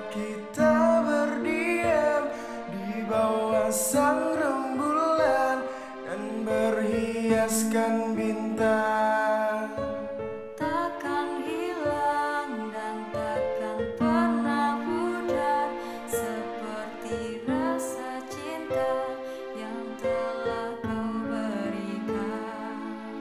kita berdiam di bawah sang rembulan dan berhiaskan bintang. Takkan hilang dan takkan pernah pudar seperti rasa cinta yang telah kau berikan.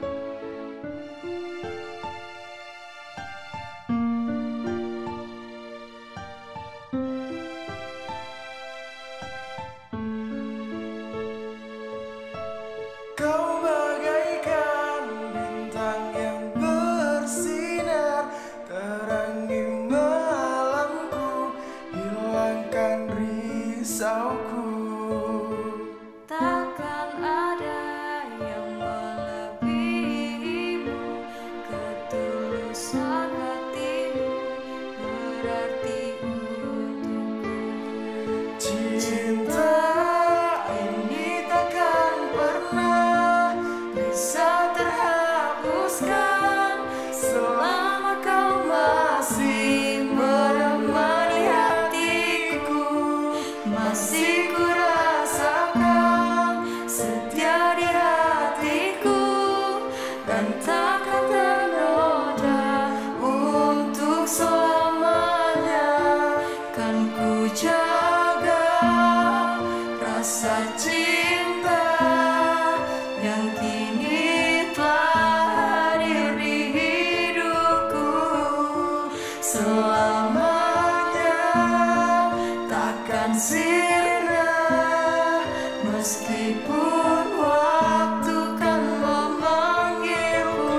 Kau bagaikan bintang yang bersinar, terangi malamku, hilangkan risauku. Takkan ada yang melebihimu, ketulusan hatimu berarti untukku. Cinta ini takkan pernah bisa terhapuskan selama kau masih menemani hatiku. Masih ku rasakan setia di hatiku dan takkan ternoda untuk selamanya. Kan ku jaga rasa cinta yang kini telah hadir di hidupku. Selamanya takkan sirna meskipun waktu kan memanggilku.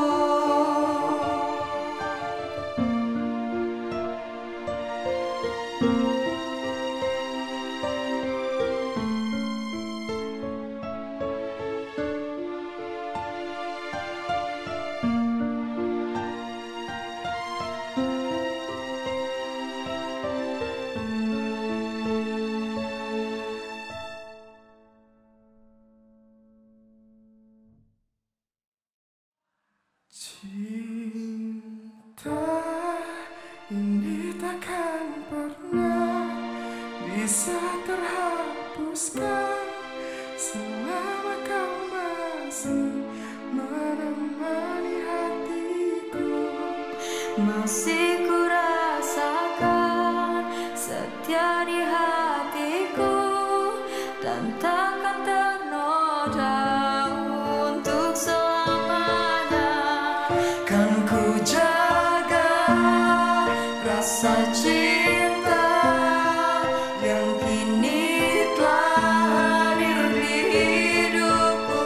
Cinta ini takkan pernah bisa terhapuskan selama kau masih menemani hatiku. Masih ku rasakan setia di hatiku dan takkan ternoda untuk selamanya. Kan ku jaga Rasa cinta yang kini telah hadir di hidupku.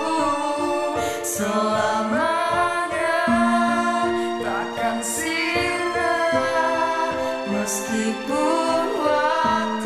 selamanya, takkan sirna Meskipun waktu